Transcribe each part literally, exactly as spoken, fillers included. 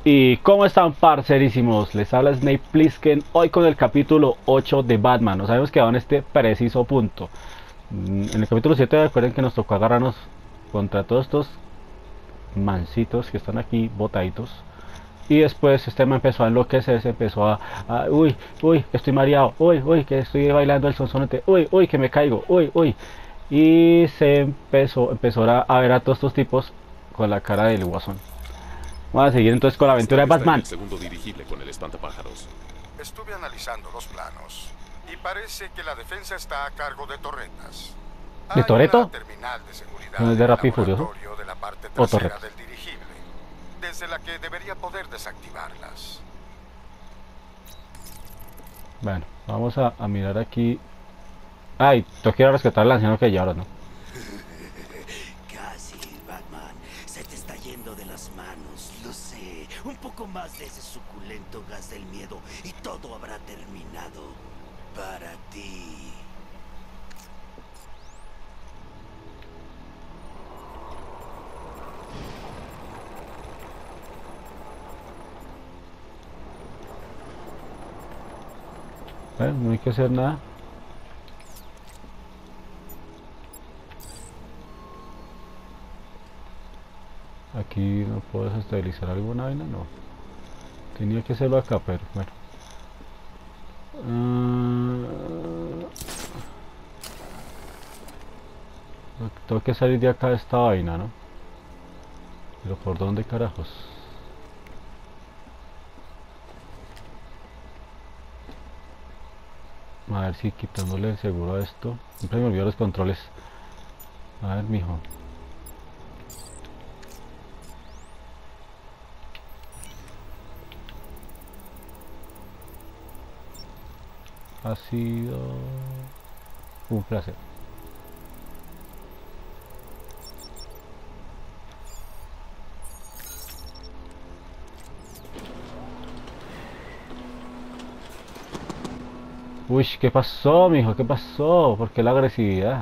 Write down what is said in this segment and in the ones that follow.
¿Y cómo están, parcerísimos? Les habla Snape Plissken hoy con el capítulo ocho de Batman. Nos habíamos quedado en este preciso punto. Mm, En el capítulo siete recuerden que nos tocó agarrarnos contra todos estos mancitos que están aquí botaditos. Y después este me empezó a enloquecer, se empezó a, a, uy, uy, que estoy mareado, uy, uy, que estoy bailando el sonsonete, uy, uy, que me caigo, uy, uy. Y se empezó, empezó a, a ver a todos estos tipos con la cara del guasón. Vamos a seguir entonces con la aventura de Stark está en Batman. el segundo dirigible con el espantapájaros. Estuve analizando los planos y parece que la defensa está a cargo de torretas. ¿De Hay una Toretto? terminal de seguridad ¿No es en de el Rápido y Furioso? laboratorio de la parte ¿O trasera Torres? del dirigible, desde la que debería poder desactivarlas. Bueno, vamos a, a mirar aquí. Ay, tú quieres rescatar al anciano que ya ahora, ¿no? Casi, Batman. Se te está yendo de las manos, lo sé. Un poco más de ese suculento gas del miedo y todo habrá terminado para ti. Bueno, no hay que hacer nada. Aquí no puedes estabilizar alguna vaina, no. Tenía que hacerlo acá, pero bueno. Uh, tengo que salir de acá de esta vaina, ¿no? Pero ¿por dónde carajos? A ver si quitándole el seguro a esto. Siempre me olvido los controles. A ver, mijo. Ha sido un placer. Uy, ¿qué pasó, mijo? ¿Qué pasó? ¿Por qué la agresividad?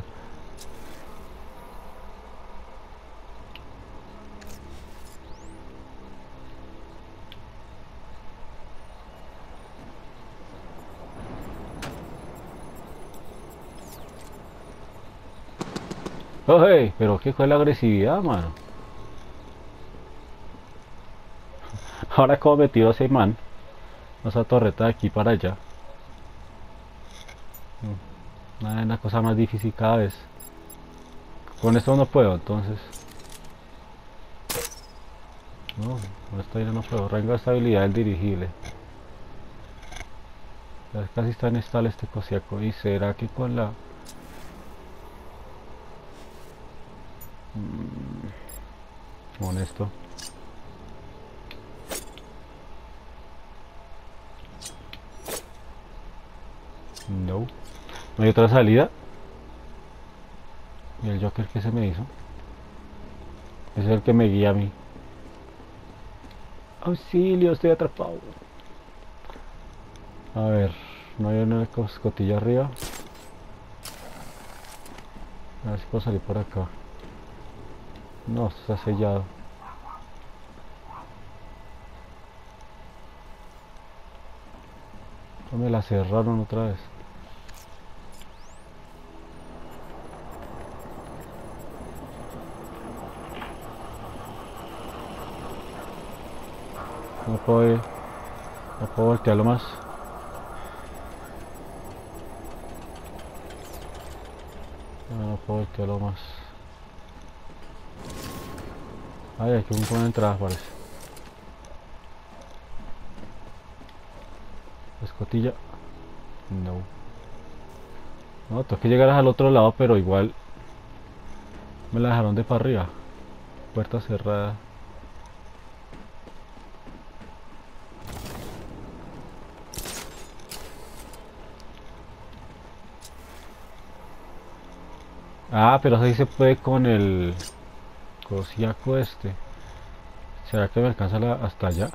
Oye, pero ¿qué fue la agresividad, mano? Ahora como metido ese man, esa torreta de aquí para allá. Una, una cosa más difícil cada vez. Con esto no puedo, entonces. No, con esto ya no puedo. Rango de estabilidad del dirigible. Ya casi está inestable este cosiaco. ¿Y será que con la... Mm, honesto. No. No hay otra salida. ¿Y el Joker que se me hizo? Ese es el que me guía a mí. Auxilio, estoy atrapado. A ver, no hay una escotilla arriba. A ver si puedo salir por acá. No, está sellado. No, me la cerraron otra vez. No puedo ir. No puedo voltearlo más. No, no puedo voltearlo más. Ay, hay que poner entrada, parece. Escotilla. No. No, tengo que llegar al otro lado, pero igual me la dejaron de para arriba. Puerta cerrada. Ah, pero así se puede con el cosiaco este. ¿Será que me alcanza la- hasta allá?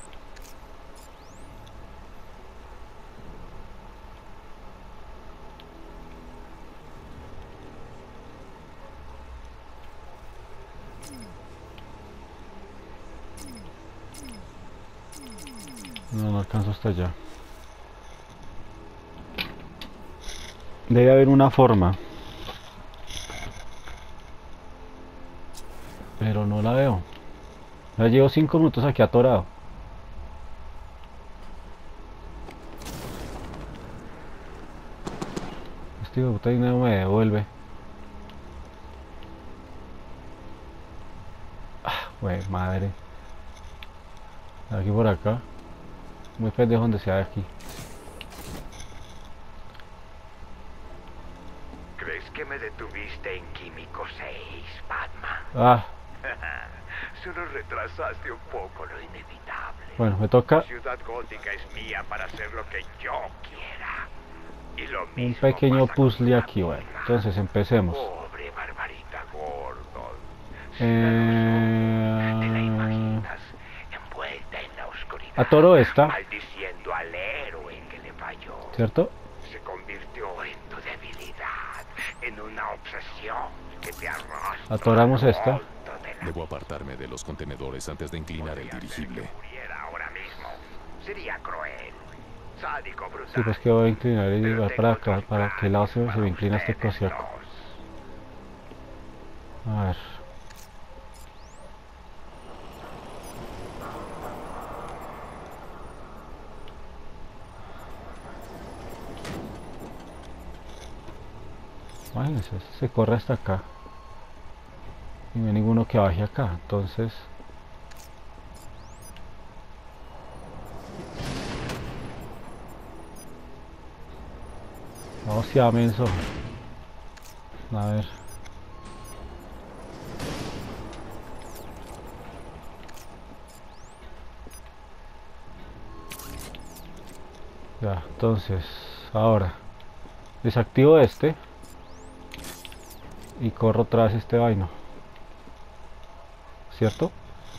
No, no alcanzo hasta allá. Debe haber una forma. Pero no la veo. Ya llevo cinco minutos aquí atorado. Este hijo de puta no me devuelve. Ah, güey, madre. Aquí por acá. Muy pendejo donde sea de aquí. ¿Crees que me detuviste en Químico seis, Batman? Ah, Solo retrasaste un poco lo inevitable. bueno, me toca Ciudad Gótica es mía para hacer lo que yo quiera. Y lo un mismo pequeño pasa con puzzle la aquí. Bueno, misma. entonces empecemos. Pobre Barbarita Gordon. Eh... ¿Te la imaginas? Envuelta en la oscuridad. Atoro esta, Maldiciendo al héroe que le falló. ¿cierto? Se convirtió en tu debilidad, en una obsesión que te arrastra. Atoramos a lo esta. alto de la Debo apartarme de los contenedores antes de inclinar el Podría ser dirigible. que muriera ahora mismo. Sería cruel, sádico, brutal. Sí, pues que voy a inclinar y Pero llevar tengo para acá, otros para qué lado se, planes se me para inclina este ustedes cosiaco. dos. A ver. Imagínense, se corre hasta acá. Y no hay ninguno que baje acá, entonces... Hostia, menso. A ver. Ya, entonces, ahora desactivo este y corro tras este vaino, ¿cierto?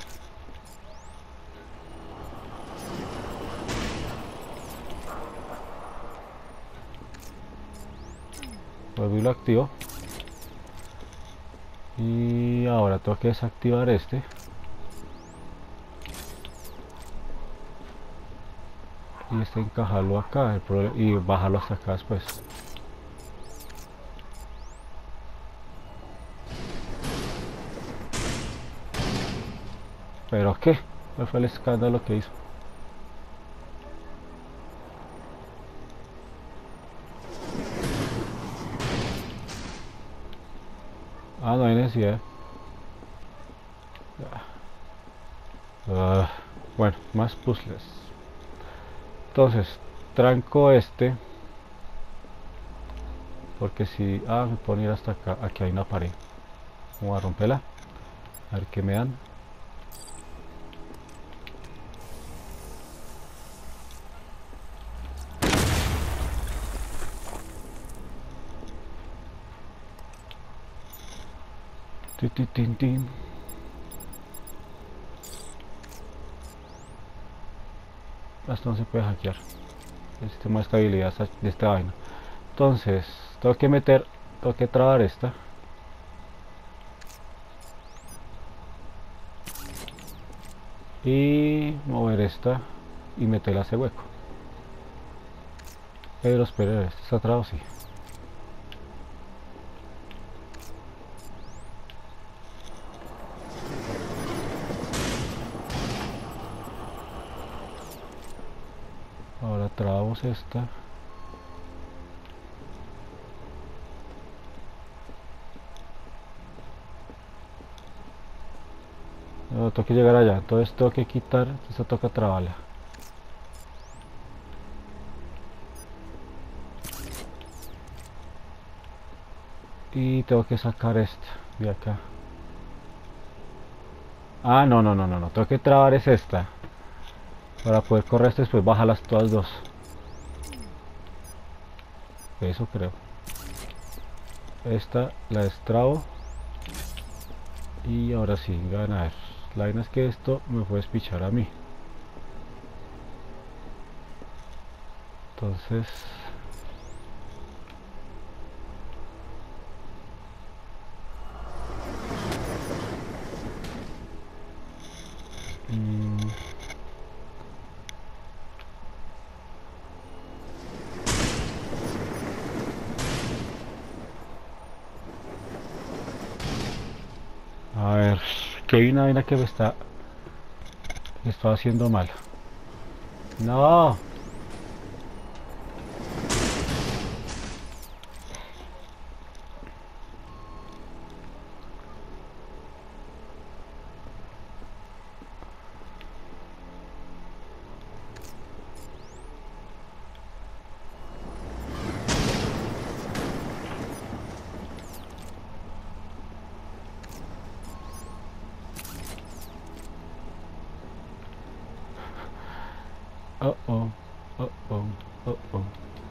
Vuelvo y lo activo. Y ahora tengo que desactivar este. Y este encajarlo acá el problema, y bajarlo hasta acá después. ¿Pero qué? ¿Cuál fue el escándalo que hizo? Ah, no hay necesidad. Ah, bueno, más puzzles. Entonces, tranco este. Porque si... Ah, me puedo ir hasta acá. Aquí hay una pared. Vamos a romperla. A ver qué me dan. Tin, tin, tin, tin. Esto no se puede hackear. El sistema de estabilidad de esta vaina. Entonces, tengo que meter, tengo que trabar esta. Y mover esta y meterla a ese hueco. Pero espera, este está trabado, sí. Ahora trabamos esta. No, tengo que llegar allá, entonces tengo que quitar, esta toca trabarla. Y tengo que sacar esta de acá. Ah, no, no, no, no, no, tengo que trabar es esta. Para poder correr esto, después bajarlas todas dos. Eso creo. Esta la destrabo. Y ahora sí, ganar. La vaina es que esto me puede despichar a mí. Entonces... Aquí hay una vaina que me está... me está haciendo mal. No. Oh, oh, oh, oh, oh, oh.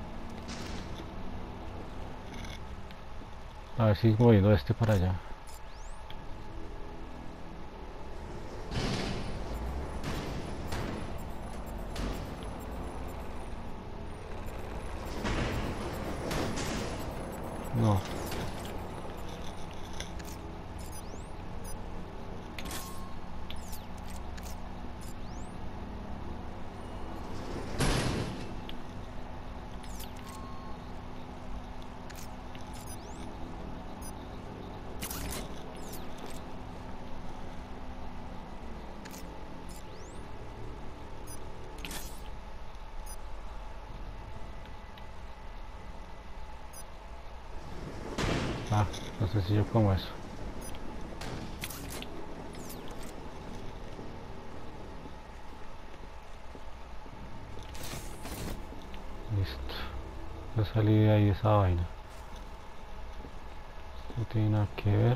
A ver si moviendo este para allá. No. Ah, no sé si yo como eso. Listo. Ya salí de ahí de esa vaina. No tiene nada que ver.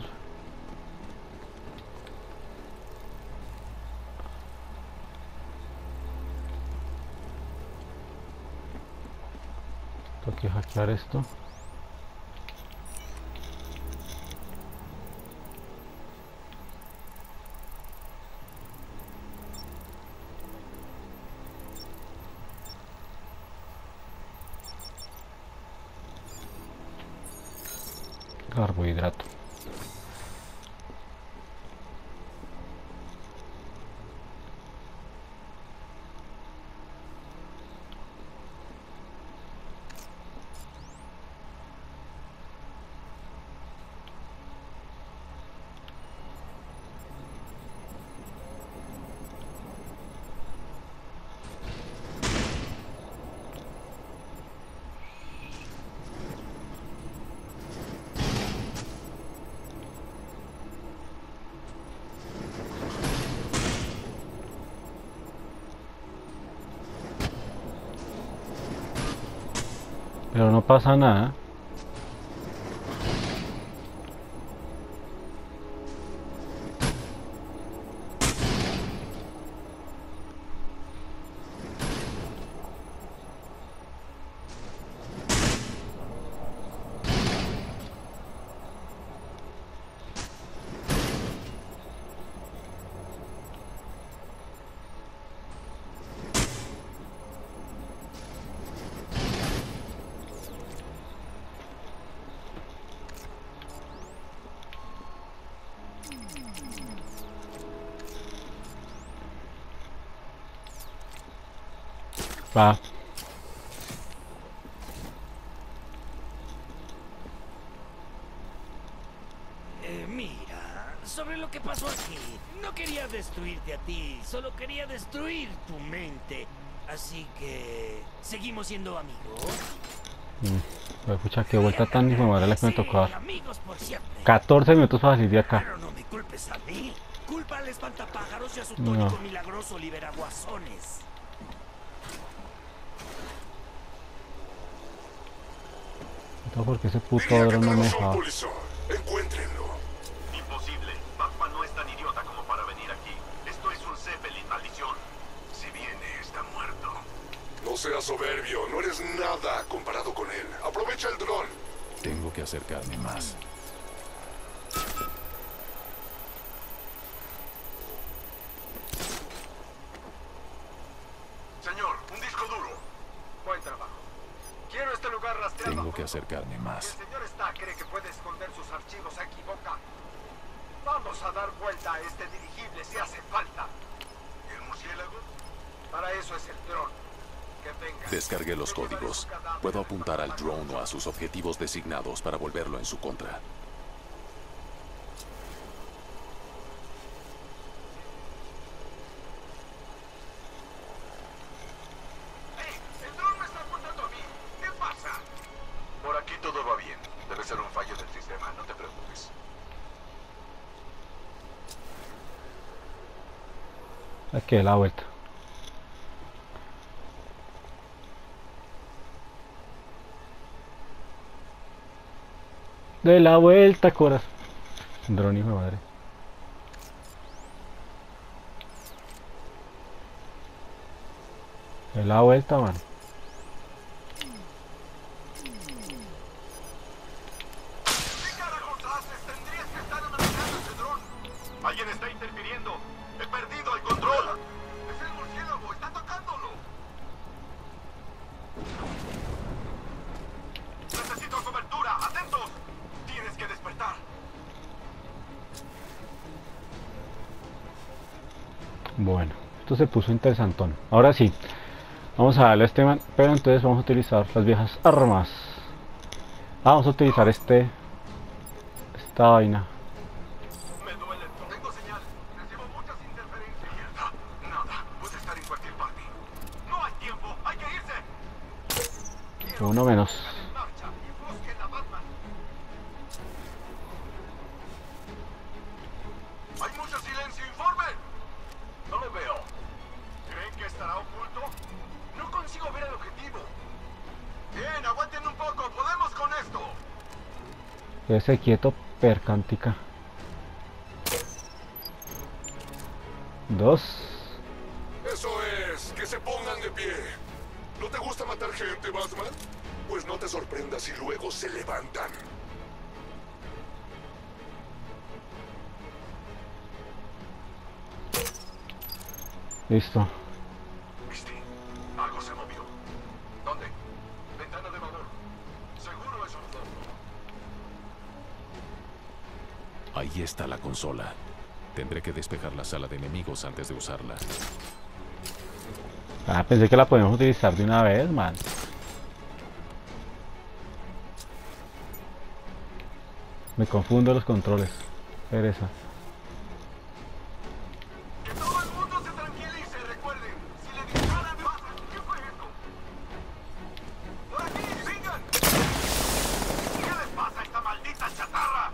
Tengo que hackear esto. Carbohidrato. Pero no pasa nada. Va. Eh, mira, sobre lo que pasó aquí, no quería destruirte a ti, solo quería destruir tu mente. Así que, ¿seguimos siendo amigos? Mm. Escucha, qué vuelta tan informada la que me Sí, tocó dar. amigos por siempre. catorce minutos para salir de acá. Pero no me culpes a mí. Culpa al espantapájaros y a su No. tónico milagroso liberaguasones. No, porque ese puto Diría que dron no me tenemos un dejaba. polizón. Encuéntrenlo. Imposible. Batman no es tan idiota como para venir aquí. Esto es un Zeppelin, maldición. Si viene, está muerto. No seas soberbio, no eres nada comparado con él. Aprovecha el dron. Tengo que acercarme más. Señor, un disco duro. Buen trabajo. Quiero este lugar rastreado. Tengo que acercarme Si más. el señor Stark cree que puede esconder sus archivos, se equivoca. Vamos a dar vuelta a este dirigible si hace falta. ¿El murciélago? Para eso es el dron. Que venga. Descargué los códigos. Puedo apuntar al drone o a sus objetivos designados para volverlo en su contra. Aquí la vuelta. De la vuelta, corazón. Dron, hijo de madre. De la vuelta, man. ¿Qué carajos haces? Tendrías que estar analizando ese dron. Alguien está interfiriendo. He perdido el control. Es el murciélago. Está tocándolo. Necesito cobertura. Atentos. Tienes que despertar. Bueno, esto se puso interesantón. Ahora sí, vamos a darle a este man, pero entonces vamos a utilizar las viejas armas. Ah, vamos a utilizar este, esta vaina. Me duele. Tengo señal. Recibo muchas interferencias. Mierda. Nada. Puede estar en cualquier parte. No hay tiempo. Hay que irse. Uno menos. En marcha y busquen a Batman. Hay mucho silencio. Informe. No lo veo. ¿Creen que estará oculto? No consigo ver el objetivo. Bien, aguanten un poco. Podemos con esto. Quédese quieto, percántica. Dos. Eso es, que se pongan de pie. ¿No te gusta matar gente, Batman? Pues no te sorprendas si luego se levantan. Listo. Misty, algo se movió. ¿Dónde? Ventana de valor. Seguro es un foco. Ahí está la consola. Tendré que despejar la sala de enemigos antes de usarla. Ah, pensé que la podemos utilizar de una vez, man. Me confundo los controles. Pereza. Que todo el mundo se tranquilice. Recuerden, si le disparan, pasan. ¿Qué fue esto? ¡Por aquí! ¡Sigan! ¿Qué les pasa a esta maldita chatarra?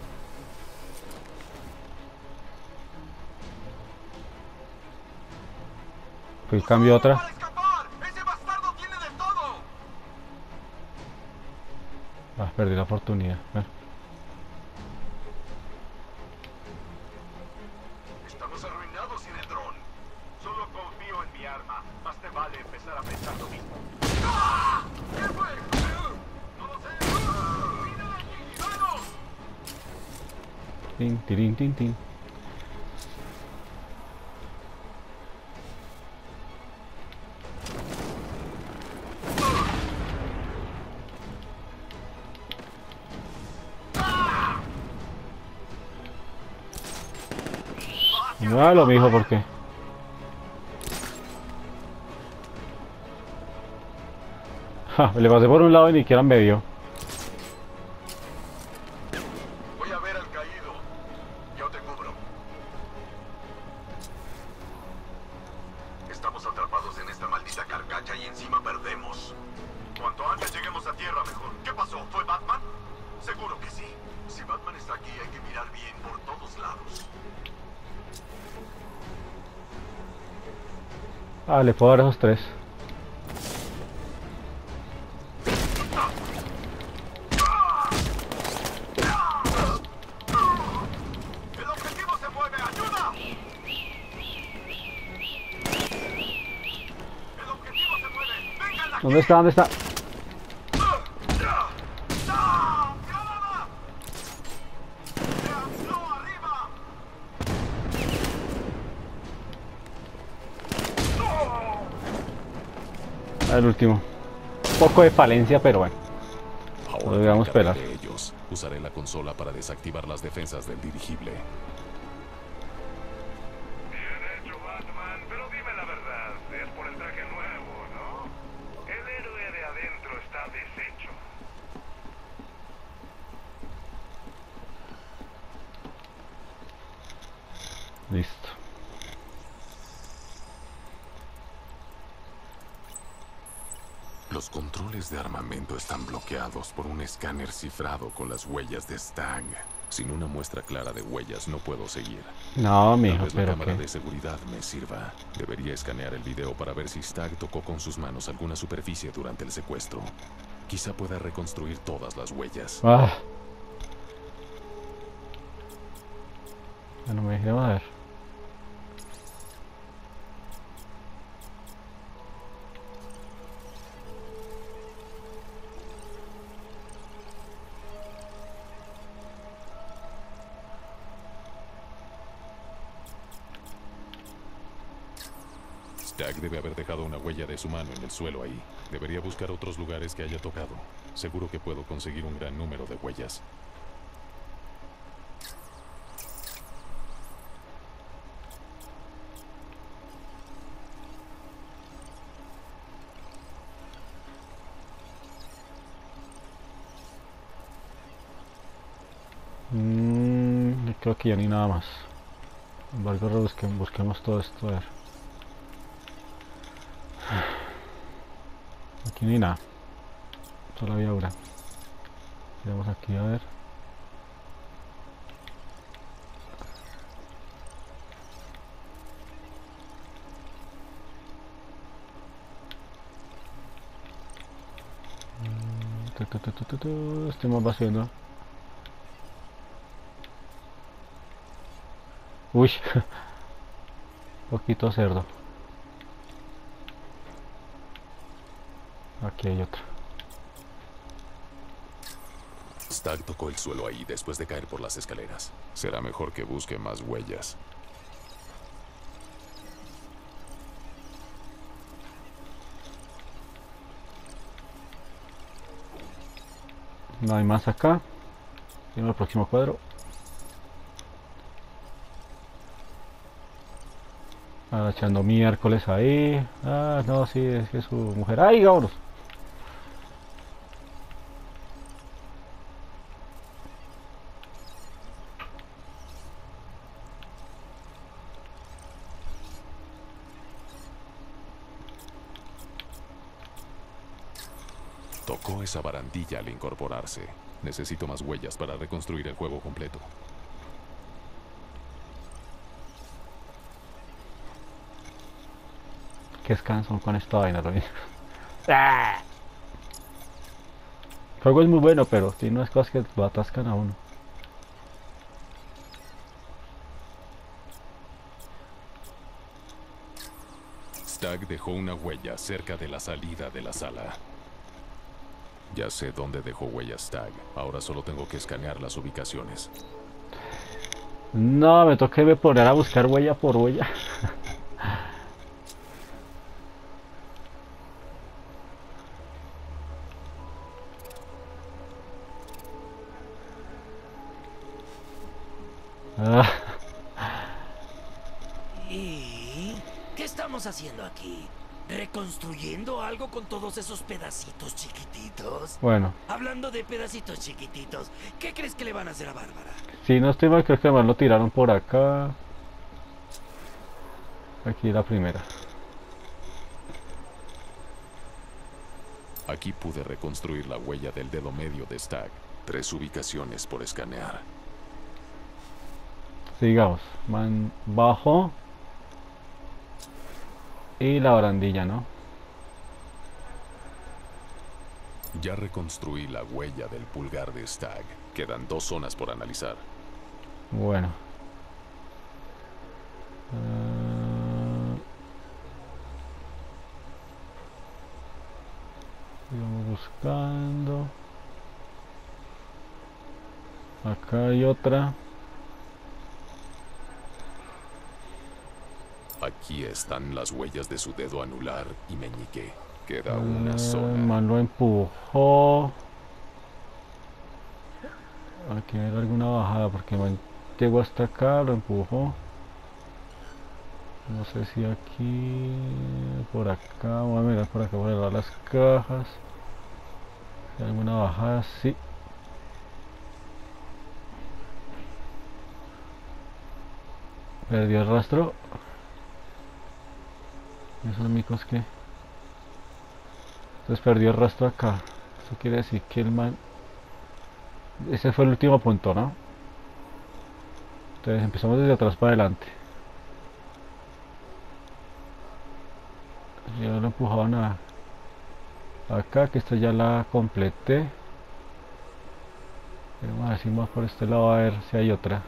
Pues cambio otra. ¡Para escapar! ¡Ese bastardo tiene de todo! Ah, perdí la oportunidad. Bueno. Estamos arruinados sin el dron. Solo confío en mi arma. Más te vale empezar a pensar lo mismo. ¡Ah! ¿Qué fue? No lo sé. ¡Mira aquí! ¡Vamos! Tin, tirin, tin, tin. Muévalo, mijo, ¿por qué? Ja, le pasé por un lado y ni siquiera me vio. Voy a ver al caído. Yo te cubro. Estamos atrapados en esta maldita carcacha y encima perdemos. Cuanto antes lleguemos a tierra, mejor. ¿Qué pasó? ¿Fue Batman? Seguro que sí. Si Batman está aquí, hay que mirar bien por todos lados. Ah, le puedo dar esos tres. ¡El objetivo se mueve! ¡Ayuda! ¡El objetivo se mueve! ¡Vengan aquí! ¿Dónde está? ¿Dónde está? ¡Ah! ¡Granada! ¡No, arriba! El último. Poco de falencia, pero bueno. Ahora Lo debemos me encargaré esperar. de ellos. Usaré la consola para desactivar las defensas del dirigible. Bien hecho, Batman, pero dime la verdad, es por el traje nuevo, ¿no? El héroe de adentro está deshecho. Listo. Los controles de armamento están bloqueados por un escáner cifrado con las huellas de Stang. Sin una muestra clara de huellas no puedo seguir. No, Tal mijo, vez la pero cámara qué. de seguridad me sirva. Debería escanear el video para ver si Stagg tocó con sus manos alguna superficie durante el secuestro. Quizá pueda reconstruir todas las huellas. Ah. Bueno, me dejé ver. Stagg debe haber dejado una huella de su mano en el suelo ahí. Debería buscar otros lugares que haya tocado. Seguro que puedo conseguir un gran número de huellas. Mm, creo que ya ni nada más. Sin embargo, rebusquemos, busquemos todo esto. A ver. Aquí ni nada. Solo había una. Vamos aquí a ver. Mm, tu, tu, tu, tu, tu, tu. Estoy más vacío, ¿no? Uy, poquito cerdo. Aquí hay otro. Stagg tocó el suelo ahí después de caer por las escaleras. Será mejor que busque más huellas. No hay más acá. En el próximo cuadro. Ahora echando miércoles ahí. Ah, no, sí, es que es su mujer. ¡Ay, vámonos! Tocó esa barandilla al incorporarse. Necesito más huellas para reconstruir el juego completo. Que descanso con esta vaina también. ¡Ah! El juego es muy bueno, pero tiene unas cosas que lo atascan a uno. Stagg dejó una huella cerca de la salida de la sala. Ya sé dónde dejó huella Stagg. Ahora solo tengo que escanear las ubicaciones. No, me toca me poner a buscar huella por huella. Ah, ¿Y qué estamos haciendo aquí? ¿Reconstruyendo algo con todos esos pedacitos chiquititos? bueno, Hablando de pedacitos chiquititos, ¿qué crees que le van a hacer a Bárbara? si no estoy mal, creo que además lo tiraron por acá. Aquí la primera. Aquí pude reconstruir la huella del dedo medio de Stagg. Tres ubicaciones por escanear. Sigamos. Man bajo. Y la barandilla, ¿no? Ya reconstruí la huella del pulgar de Stagg. Quedan dos zonas por analizar. Bueno. Uh, sigamos buscando. Acá hay otra. Aquí están las huellas de su dedo anular y meñique. Queda Uh, una zona. Man lo empujó. Aquí hay alguna bajada porque man llegó hasta acá, lo empujó. No sé si aquí, por acá, voy a mirar por acá, voy a ver las cajas. Si hay alguna bajada, sí. Perdió el rastro. ¿Y esos micos qué? Entonces perdió el rastro acá. Eso quiere decir que el man... Ese fue el último punto, ¿no? Entonces empezamos desde atrás para adelante. Ya lo empujaban a acá, que esta ya la completé. Vamos a ver si más por este lado, a ver si hay otra.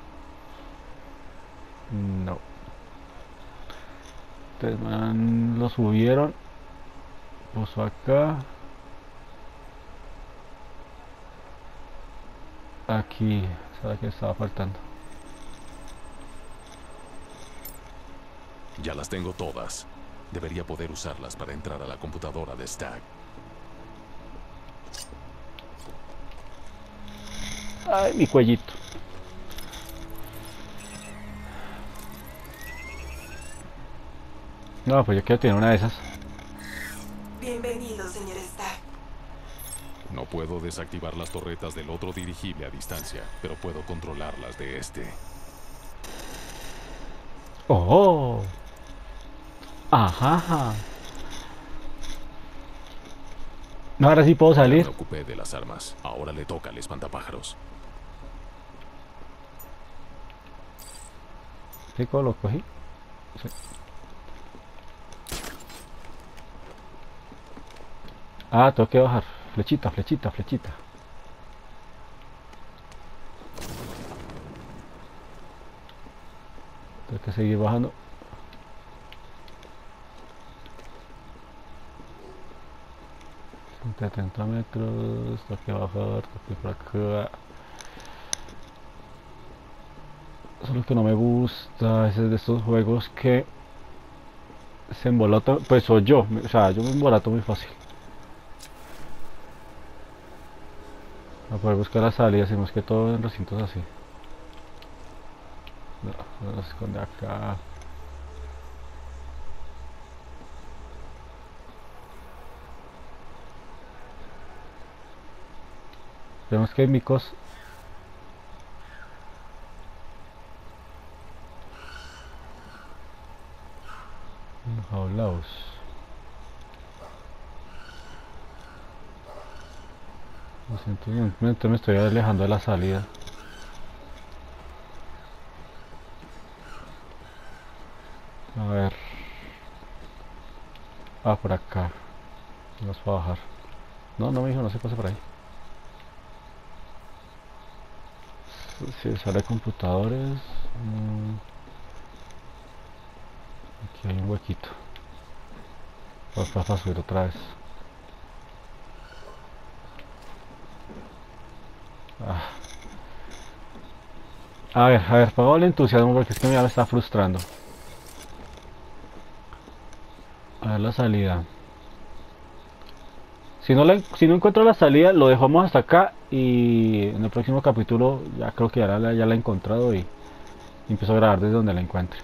No. Entonces man, lo subieron. Puso acá. Aquí, ¿sabes qué estaba faltando? Ya las tengo todas. Debería poder usarlas para entrar a la computadora de Stagg. Ay, mi cuellito. No, pues yo quiero tener una de esas. Bienvenido, señor Stagg. No puedo desactivar las torretas del otro dirigible a distancia, pero puedo controlarlas de este. Oh. Ajá. No, ahora sí puedo Ya salir. me ocupé de las armas. Ahora le toca al espantapájaros. Rico, lo cogí. Sí. Ah, tengo que bajar. Flechita, flechita, flechita. Tengo que seguir bajando. ciento setenta metros. Tengo que bajar. Tengo que ir por acá. Solo que no me gusta. Ese es de estos juegos que se embolata. Pues soy yo. O sea, yo me embolato muy fácil. A poder buscar la salida, si más que todo en recintos así. No, no se esconde acá. Vemos que hay micos. Enjaulados. Lo siento, entonces me estoy alejando de la salida. A ver. Ah, por acá. Vamos a bajar. No, no me dijo, no se pase por ahí. Si sale computadores. Mmm. Aquí hay un huequito. Vamos a subir otra vez. Ah. A ver, a ver, pago el entusiasmo porque es que ya me está frustrando. A ver la salida. Si no, la, si no encuentro la salida, lo dejamos hasta acá y en el próximo capítulo ya creo que ya la, ya la he encontrado y, y empiezo a grabar desde donde la encuentre.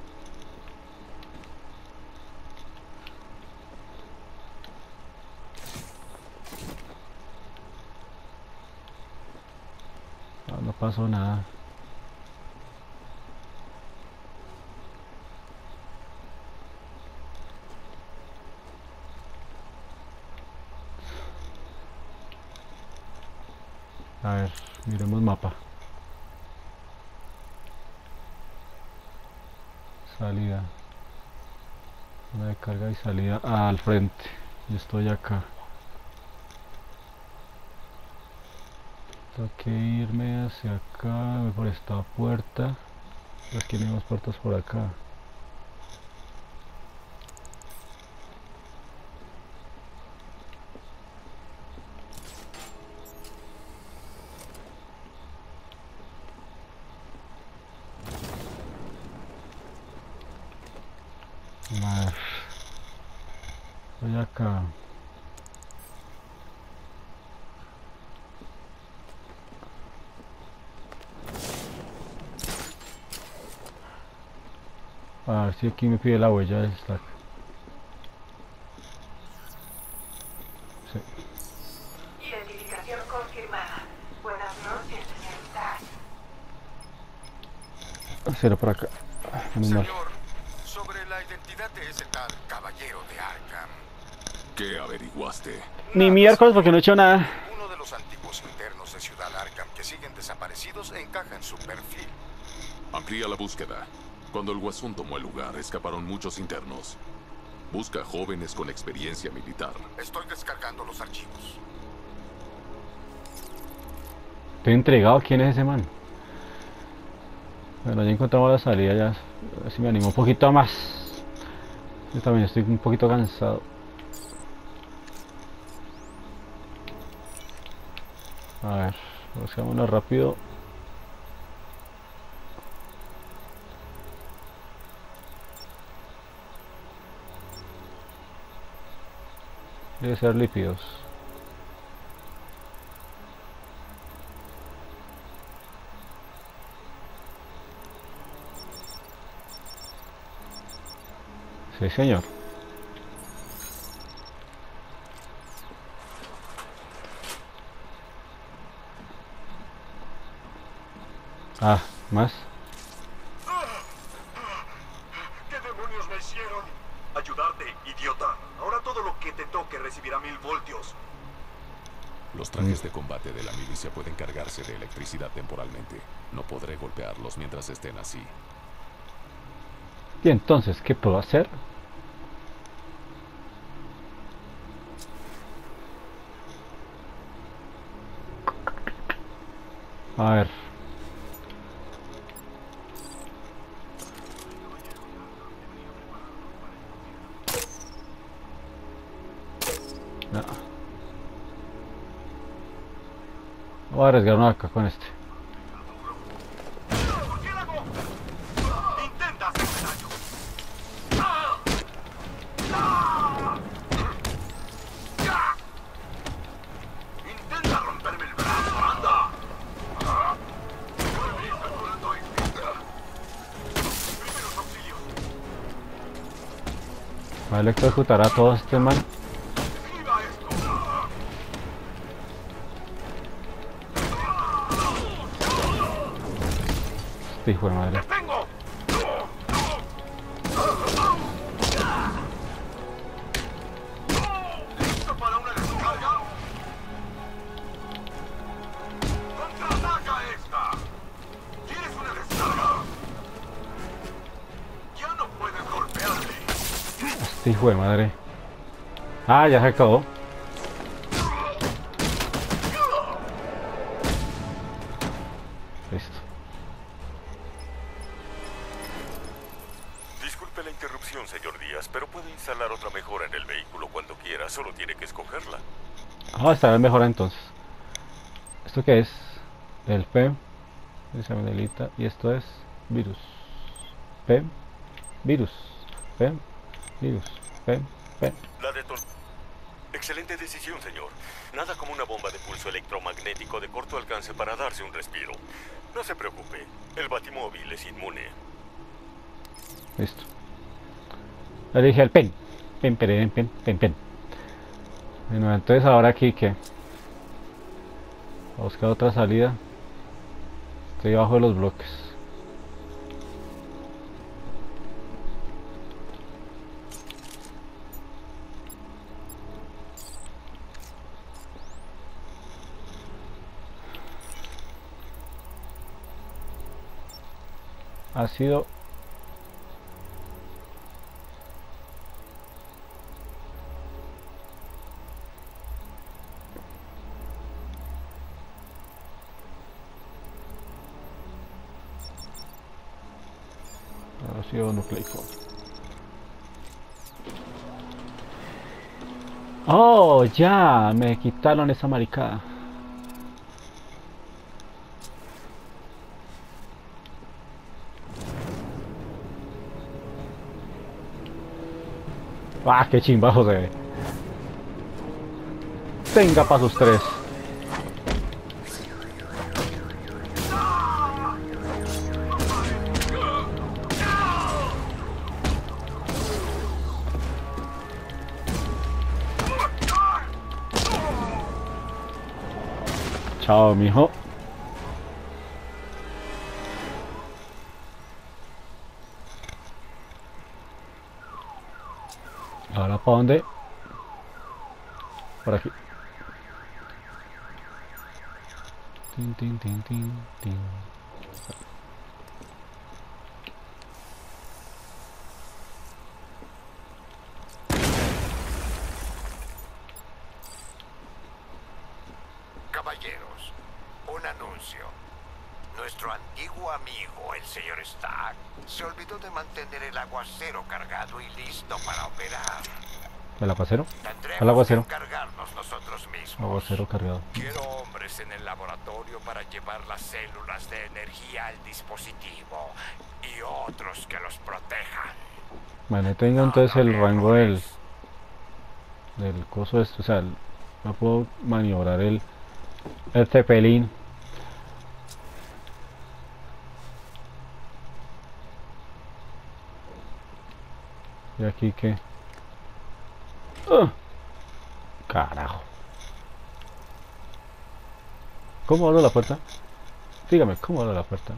No, no pasó nada. A ver, miremos mapa. Salida. Una de carga y salida al frente. Yo estoy acá. Tengo que irme hacia acá, voy por esta puerta. Aquí hay más puertas por acá. A ver. Voy acá. A ver si aquí me pide la huella del Stagg. Sí. Identificación confirmada. Buenas noches, señor Stagg. Cero por acá. Menos mal. Señor, sobre la identidad de ese tal caballero de Arkham. ¿Qué averiguaste? Ni miércoles porque no he hecho nada. Uno de los antiguos internos de Ciudad Arkham que siguen desaparecidos encaja en su perfil. Amplía la búsqueda. Cuando el Guasón tomó el lugar, escaparon muchos internos. Busca jóvenes con experiencia militar. Estoy descargando los archivos. Estoy intrigado. ¿Quién es ese man? Bueno, ya encontramos la salida. Ya, a ver si me animo un poquito más. Yo también estoy un poquito cansado. A ver, buscámonos rápido. Debe ser lípidos. Sí, señor. Ah, más. ¿Qué demonios me hicieron? Ayudarte, idiota. Ahora todo lo que te toque recibirá mil voltios. Los trajes de combate de la milicia pueden cargarse de electricidad temporalmente. No podré golpearlos mientras estén así. Y entonces, ¿qué puedo hacer? A ver. No. Voy a arriesgar una acá con este. ¡Murciélago! Intenta hacerme daño. Intenta romperme el brazo, anda. Primeros auxilios. Va a electrocutar a todo este man. Esquiva esto. Este hijo de madre. ¡Te tengo! ¿Listo para una descarga? ¡Contraataca esta! ¿Quieres una descarga? Ya no puedes golpearme. Este hijo de madre. Ah, ya se acabó. Listo. Disculpe la interrupción, señor Díaz, pero puede instalar otra mejora en el vehículo cuando quiera. Solo tiene que escogerla. Ah, estará mejor entonces. ¿Esto qué es? El P E M, examen de delita, y esto es virus. P E M, virus. P E M, virus. P E M, P E M. La deton... Excelente decisión, señor. Nada como una bomba de pulso electromagnético de corto alcance para darse un respiro. No se preocupe, el batimóvil es inmune. Listo. Le dije al pen. Pen, pen, pen, pen, pen. Bueno, entonces ahora aquí que... a buscar otra salida. Estoy abajo de los bloques. Ha sido ha sido nucleico. Oh, ya me quitaron esa maricada. Ah, qué chimbajo se ve. Tenga para sus tres. Chao, mijo. Ahora, ¿para dónde? Por aquí. Tin, tin, tin, tin, tin. un anuncio. Nuestro antiguo amigo, el señor Stark, se olvidó de mantener el aguacero cargado y listo para operar. ¿El aguacero? Tendremos El aguacero. que encargarnos nosotros mismos. Aguacero cargado. Quiero hombres en el laboratorio para llevar las células de energía al dispositivo y otros que los protejan. Bueno, tengo entonces el rango del del coso este, o sea, el, no puedo maniobrar el el Zeppelin. Y aquí que ¡uh! Carajo. ¿Cómo abro la puerta? Dígame, ¿cómo abro la puerta?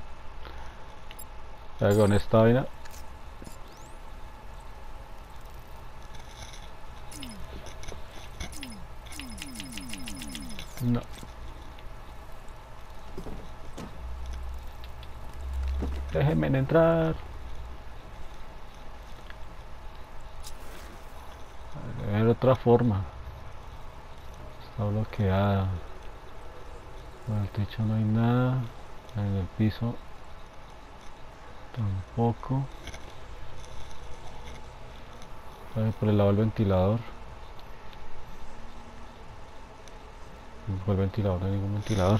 Ya con esta vaina. No. Déjenme entrar. A ver, otra forma. Está bloqueada. En el techo no hay nada. En el piso tampoco. A ver, por el lado del ventilador. Por el ventilador, no hay ningún ventilador.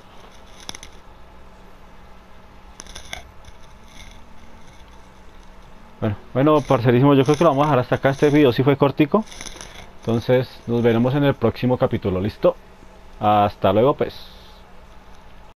Bueno, bueno, parcerísimo, yo creo que lo vamos a dejar hasta acá. Este video sí fue cortico. Entonces nos veremos en el próximo capítulo. ¿Listo? Hasta luego pues.